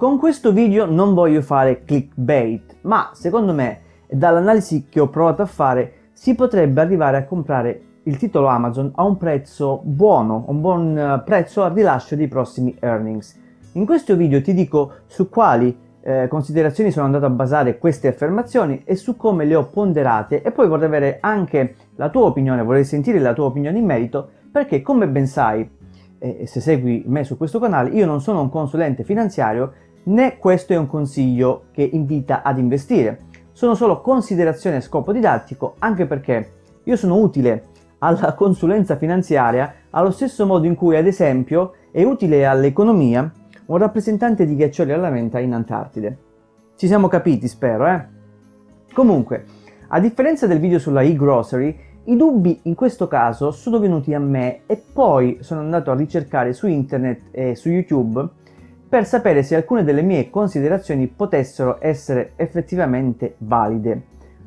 Con questo video non voglio fare clickbait, ma secondo me, dall'analisi che ho provato a fare, si potrebbe arrivare a comprare il titolo Amazon a un prezzo buono, un buon prezzo al rilascio dei prossimi earnings. In questo video ti dico su quali considerazioni sono andato a basare queste affermazioni e su come le ho ponderate, e poi vorrei avere anche la tua opinione, vorrei sentire la tua opinione in merito, perché come ben sai, se segui me su questo canale, io non sono un consulente finanziario, né questo è un consiglio che invita ad investire. Sono solo considerazioni a scopo didattico, anche perché io sono utile alla consulenza finanziaria allo stesso modo in cui, ad esempio, è utile all'economia un rappresentante di ghiaccioli alla menta in Antartide. Ci siamo capiti, spero, eh? Comunque, a differenza del video sulla e-grocery, i dubbi in questo caso sono venuti a me e poi sono andato a ricercare su internet e su YouTube per sapere se alcune delle mie considerazioni potessero essere effettivamente valide.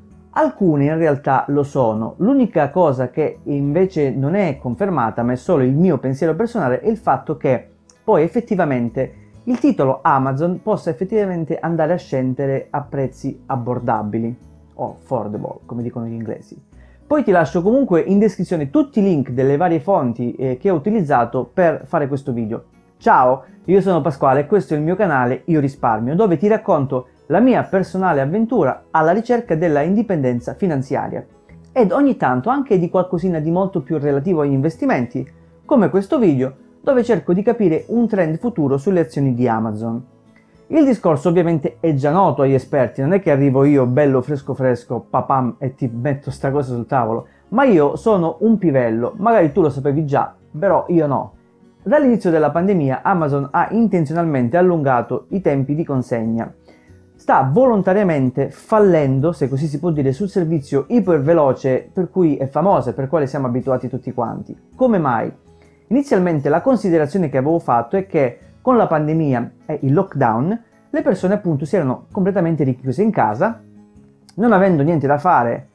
Alcune in realtà lo sono, l'unica cosa che invece non è confermata, ma è solo il mio pensiero personale, è il fatto che poi effettivamente il titolo Amazon possa effettivamente andare a scendere a prezzi abbordabili, o affordable, come dicono gli inglesi. Poi ti lascio comunque in descrizione tutti i link delle varie fonti che ho utilizzato per fare questo video. Ciao, io sono Pasquale e questo è il mio canale Io Risparmio, dove ti racconto la mia personale avventura alla ricerca della indipendenza finanziaria ed ogni tanto anche di qualcosina di molto più relativo agli investimenti, come questo video, dove cerco di capire un trend futuro sulle azioni di Amazon. Il discorso ovviamente è già noto agli esperti, non è che arrivo io bello fresco papam e ti metto sta cosa sul tavolo, ma io sono un pivello, magari tu lo sapevi già, però io no. Dall'inizio della pandemia Amazon ha intenzionalmente allungato i tempi di consegna. Sta volontariamente fallendo, se così si può dire, sul servizio iperveloce per cui è famosa e per quale siamo abituati tutti quanti. Come mai? Inizialmente la considerazione che avevo fatto è che con la pandemia e il lockdown le persone appunto si erano completamente richiuse in casa, non avendo niente da fare,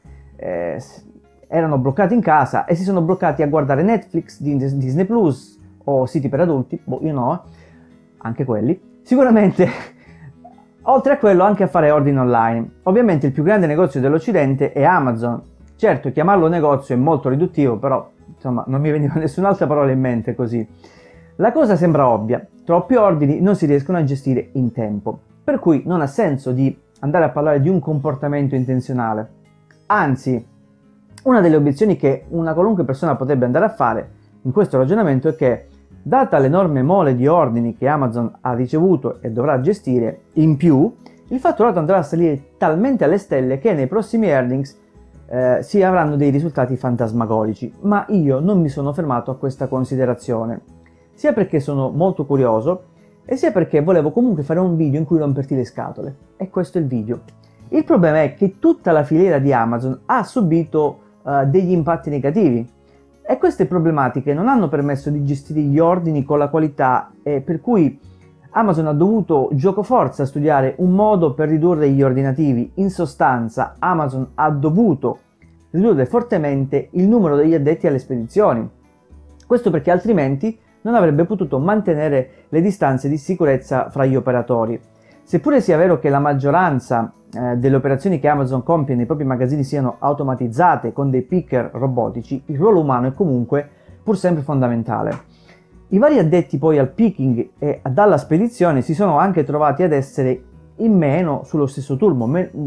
erano bloccati in casa e si sono bloccati a guardare Netflix, Disney Plus o siti per adulti, boh, io no, anche quelli, sicuramente. Oltre a quello anche a fare ordini online. Ovviamente il più grande negozio dell'Occidente è Amazon. Certo, chiamarlo negozio è molto riduttivo, però insomma non mi veniva nessun'altra parola in mente così. La cosa sembra ovvia, troppi ordini non si riescono a gestire in tempo, per cui non ha senso di andare a parlare di un comportamento intenzionale. Anzi, una delle obiezioni che una qualunque persona potrebbe andare a fare in questo ragionamento è che, data l'enorme mole di ordini che Amazon ha ricevuto e dovrà gestire, in più, il fatturato andrà a salire talmente alle stelle che nei prossimi earnings si avranno dei risultati fantasmagorici. Ma io non mi sono fermato a questa considerazione, sia perché sono molto curioso e sia perché volevo comunque fare un video in cui romperti le scatole. E questo è il video. Il problema è che tutta la filiera di Amazon ha subito degli impatti negativi. E queste problematiche non hanno permesso di gestire gli ordini con la qualità, per cui Amazon ha dovuto giocoforza studiare un modo per ridurre gli ordinativi. In sostanza, Amazon ha dovuto ridurre fortemente il numero degli addetti alle spedizioni. Questo perché altrimenti non avrebbe potuto mantenere le distanze di sicurezza fra gli operatori. Seppure sia vero che la maggioranza delle operazioni che Amazon compie nei propri magazzini siano automatizzate con dei picker robotici, il ruolo umano è comunque pur sempre fondamentale. I vari addetti poi al picking e alla spedizione si sono anche trovati ad essere in meno sullo stesso turno,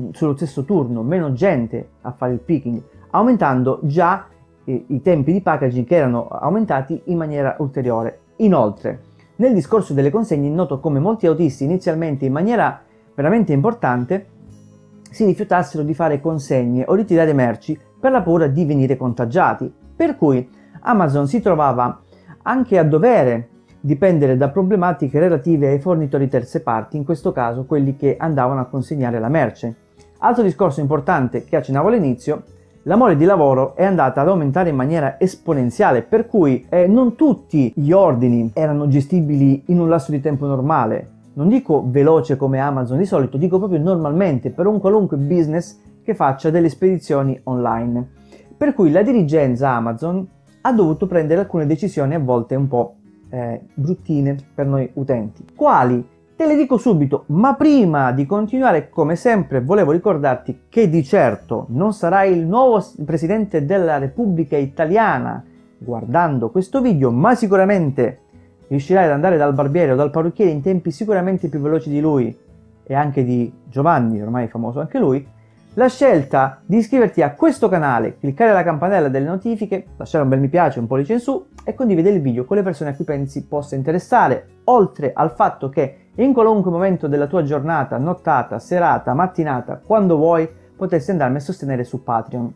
meno gente a fare il picking, aumentando già i tempi di packaging che erano aumentati in maniera ulteriore. Inoltre, nel discorso delle consegne noto come molti autisti inizialmente in maniera veramente importante si rifiutassero di fare consegne o ritirare merci per la paura di venire contagiati, per cui Amazon si trovava anche a dover dipendere da problematiche relative ai fornitori terze parti, in questo caso quelli che andavano a consegnare la merce. Altro discorso importante che accennavo all'inizio: la mole di lavoro è andata ad aumentare in maniera esponenziale, per cui non tutti gli ordini erano gestibili in un lasso di tempo normale. Non dico veloce come Amazon di solito, dico proprio normalmente per un qualunque business che faccia delle spedizioni online. Per cui la dirigenza Amazon ha dovuto prendere alcune decisioni a volte un po' bruttine per noi utenti, quali Te le dico subito, ma prima di continuare, come sempre, volevo ricordarti che di certo non sarai il nuovo Presidente della Repubblica Italiana guardando questo video, ma sicuramente riuscirai ad andare dal barbiere o dal parrucchiere in tempi sicuramente più veloci di lui e anche di Giovanni, ormai famoso anche lui. La scelta di iscriverti a questo canale, cliccare la campanella delle notifiche, lasciare un bel mi piace, un pollice in su e condividere il video con le persone a cui pensi possa interessare, oltre al fatto che in qualunque momento della tua giornata, nottata, serata, mattinata, quando vuoi, potresti andarmi a sostenere su Patreon.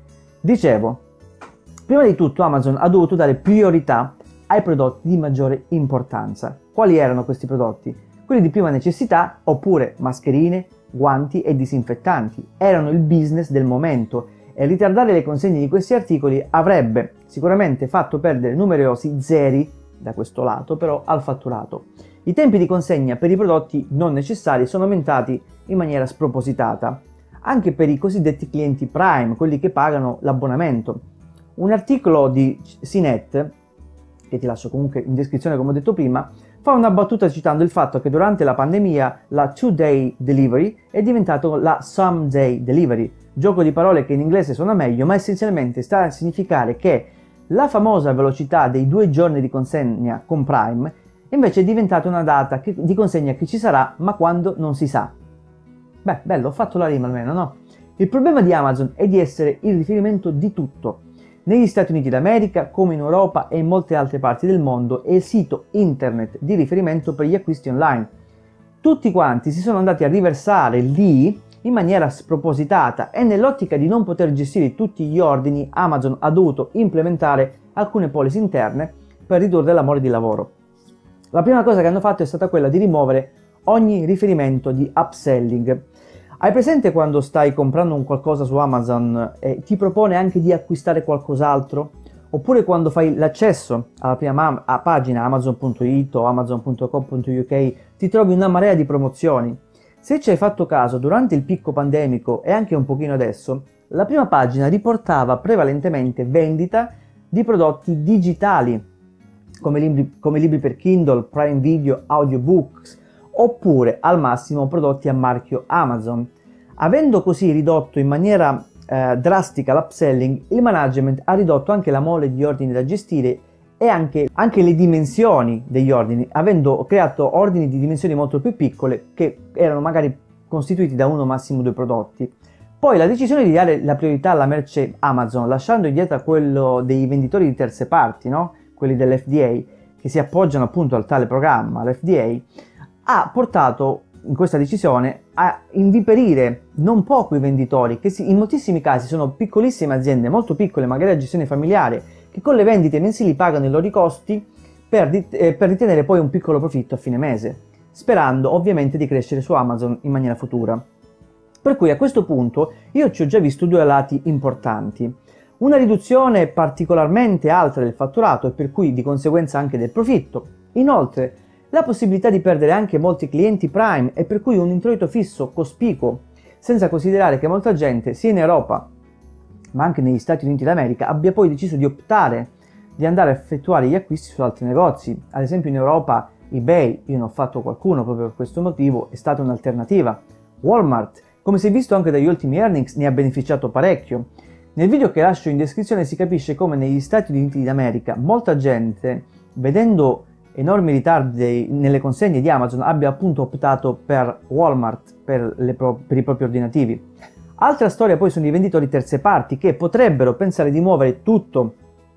Dicevo, prima di tutto Amazon ha dovuto dare priorità ai prodotti di maggiore importanza. Quali erano questi prodotti? Quelli di prima necessità, oppure mascherine, guanti e disinfettanti. Erano il business del momento e ritardare le consegne di questi articoli avrebbe sicuramente fatto perdere numerosi zeri da questo lato, però al fatturato. I tempi di consegna per i prodotti non necessari sono aumentati in maniera spropositata, anche per i cosiddetti clienti Prime, quelli che pagano l'abbonamento. Un articolo di CNET, che ti lascio comunque in descrizione come ho detto prima, fa una battuta citando il fatto che durante la pandemia la 2-day delivery è diventato la some-day delivery, gioco di parole che in inglese suona meglio, ma essenzialmente sta a significare che la famosa velocità dei 2 giorni di consegna con Prime invece è diventata una data di consegna che ci sarà, ma quando non si sa. Beh, bello, ho fatto la rima almeno, no? Il problema di Amazon è di essere il riferimento di tutto. Negli Stati Uniti d'America, come in Europa e in molte altre parti del mondo, è il sito internet di riferimento per gli acquisti online. Tutti quanti si sono andati a riversare lì in maniera spropositata e nell'ottica di non poter gestire tutti gli ordini, Amazon ha dovuto implementare alcune policy interne per ridurre la mole di lavoro. La prima cosa che hanno fatto è stata quella di rimuovere ogni riferimento di upselling. Hai presente quando stai comprando un qualcosa su Amazon e ti propone anche di acquistare qualcos'altro? Oppure quando fai l'accesso alla prima pagina amazon.it o amazon.co.uk ti trovi una marea di promozioni. Se ci hai fatto caso, durante il picco pandemico e anche un pochino adesso, la prima pagina riportava prevalentemente vendita di prodotti digitali, come libri per Kindle, Prime Video, audiobooks, oppure al massimo prodotti a marchio Amazon. Avendo così ridotto in maniera drastica l'upselling, il management ha ridotto anche la mole di ordini da gestire e anche le dimensioni degli ordini, avendo creato ordini di dimensioni molto più piccole che erano magari costituiti da uno massimo 2 prodotti. Poi la decisione di dare la priorità alla merce Amazon, lasciando indietro quello dei venditori di terze parti, no? Quelli dell'FDA, che si appoggiano appunto al tale programma, l'FDA, ha portato in questa decisione a inviperire non poco i venditori, che in moltissimi casi sono piccolissime aziende, molto piccole, magari a gestione familiare, che con le vendite mensili pagano i loro costi per ritenere poi un piccolo profitto a fine mese, sperando ovviamente di crescere su Amazon in maniera futura. Per cui a questo punto io ci ho già visto 2 lati importanti. Una riduzione particolarmente alta del fatturato e per cui di conseguenza anche del profitto. Inoltre, la possibilità di perdere anche molti clienti Prime e per cui un introito fisso cospicuo, senza considerare che molta gente, sia in Europa ma anche negli Stati Uniti d'America, abbia poi deciso di optare di andare a effettuare gli acquisti su altri negozi. Ad esempio in Europa eBay, io ne ho fatto qualcuno proprio per questo motivo, è stata un'alternativa. Walmart, come si è visto anche dagli ultimi earnings, ne ha beneficiato parecchio. Nel video che lascio in descrizione si capisce come negli Stati Uniti d'America molta gente, vedendo enormi ritardi nelle consegne di Amazon, abbia appunto optato per Walmart per i propri ordinativi. Altra storia poi sono i venditori terze parti che potrebbero pensare di muovere tutto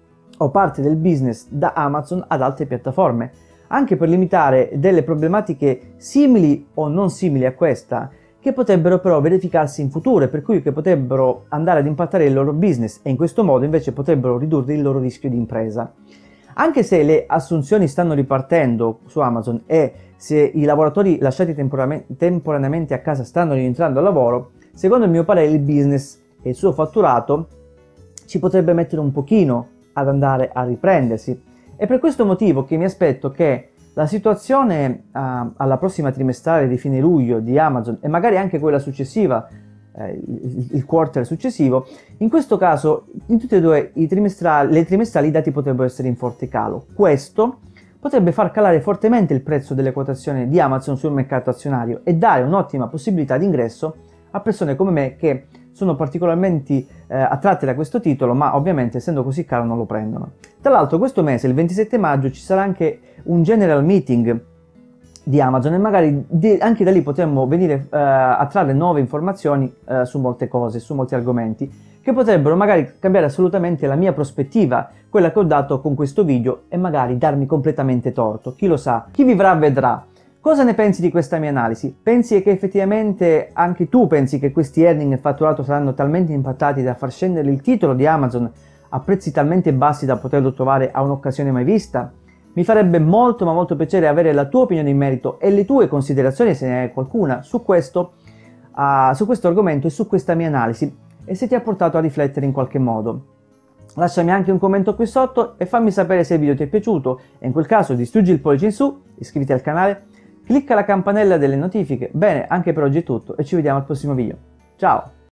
o parte del business da Amazon ad altre piattaforme, anche per limitare delle problematiche simili o non simili a questa, che potrebbero però verificarsi in futuro e per cui che potrebbero andare ad impattare il loro business e in questo modo invece potrebbero ridurre il loro rischio di impresa. Anche se le assunzioni stanno ripartendo su Amazon e se i lavoratori lasciati temporaneamente a casa stanno rientrando al lavoro, secondo il mio parere il business e il suo fatturato ci potrebbe mettere un pochino ad andare a riprendersi. È per questo motivo che mi aspetto che la situazione alla prossima trimestrale di fine luglio di Amazon e magari anche quella successiva, il quarter successivo, in questo caso in tutti e due le trimestrali i dati potrebbero essere in forte calo. Questo potrebbe far calare fortemente il prezzo delle quotazioni di Amazon sul mercato azionario e dare un'ottima possibilità di ingresso a persone come me che sono particolarmente attratte da questo titolo, ma ovviamente essendo così caro non lo prendono. Tra l'altro questo mese, il 27 maggio, ci sarà anche un general meeting di Amazon e magari anche da lì potremmo venire a trarre nuove informazioni su molte cose, su molti argomenti, che potrebbero magari cambiare assolutamente la mia prospettiva, quella che ho dato con questo video, e magari darmi completamente torto. Chi lo sa, chi vivrà vedrà. Cosa ne pensi di questa mia analisi? Pensi che effettivamente anche tu pensi che questi earning e fatturato saranno talmente impattati da far scendere il titolo di Amazon a prezzi talmente bassi da poterlo trovare a un'occasione mai vista? Mi farebbe molto ma molto piacere avere la tua opinione in merito e le tue considerazioni, se ne hai qualcuna, su questo argomento e su questa mia analisi, e se ti ha portato a riflettere in qualche modo. Lasciami anche un commento qui sotto e fammi sapere se il video ti è piaciuto, e in quel caso distruggi il pollice in su, iscriviti al canale, clicca la campanella delle notifiche. Bene, anche per oggi è tutto e ci vediamo al prossimo video. Ciao!